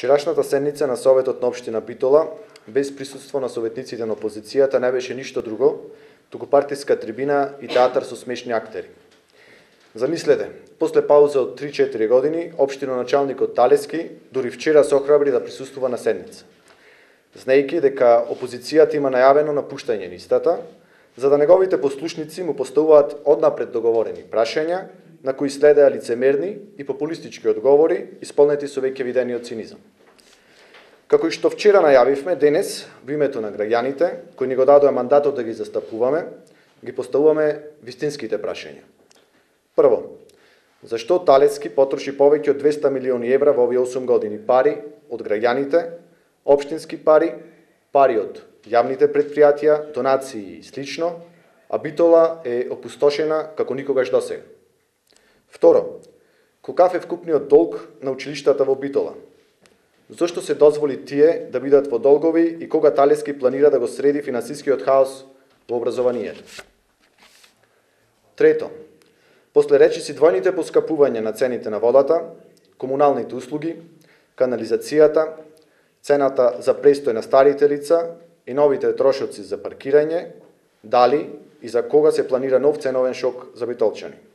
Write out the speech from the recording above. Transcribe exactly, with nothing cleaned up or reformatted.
Вчерашната седница на Советот на општина Битола, без присуство на советниците на опозицијата, не беше ништо друго, туку партиска трибина и театар со смешни актери. Замислете, после пауза од три-четири години, општиноначалникот Талески дури вчера се охрабри да присуствува на седница, знаејќи дека опозицијата има најавено напуштање на истата, за да неговите послушници му поставуваат однапред договорени прашања, на кои следеа лицемерни и популистички одговори, исполнети со веќе видениот цинизам. Како и што вчера најавивме, денес, во името на граѓаните, кои ни го дадоа мандатот да ги застапуваме, ги поставуваме вистинските прашања. Прво, зашто Талески потроши повеќе од двесте милиони евра во овие осум години пари од граѓаните, општински пари, пари од јавните предпријатија, донации и слично, а Битола е опустошена како никогаш досега. Второ, колкав е вкупниот долг на училиштата во Битола? Зошто се дозволи тие да бидат во долгови и кога Талески планира да го среди финансискиот хаос во образованието? Трето, после речиси двојните поскапувања на цените на водата, комуналните услуги, канализацијата, цената за престој на старите лица и новите трошоци за паркирање, дали и за кога се планира нов ценовен шок за битолчани?